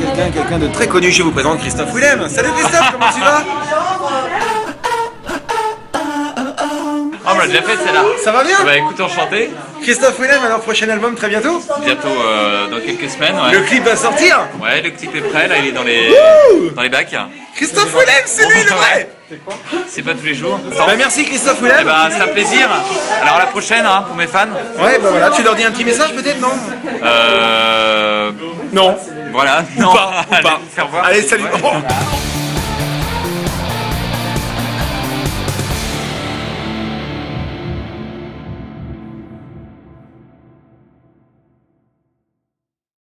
quelqu'un de très connu. Je vous présente Christophe Willem. Salut Christophe, comment tu vas? Ah, on l'a déjà fait celle-là. Ça va bien? Bah écoute, enchanté. Christophe Willem, alors prochain album très bientôt? Bientôt, dans quelques semaines. Ouais. Le clip va sortir? Ouais, le clip est prêt, là il est dans les bacs. Christophe Willem, c'est lui le vrai! C'est pas tous les jours. Bah merci Christophe Willem. Eh bah c'est un plaisir. Alors à la prochaine hein, pour mes fans. Ouais bah voilà, tu leur dis un petit message peut-être, non? Non. Voilà, non. Ou pas. Allez, faire voir. Allez salut.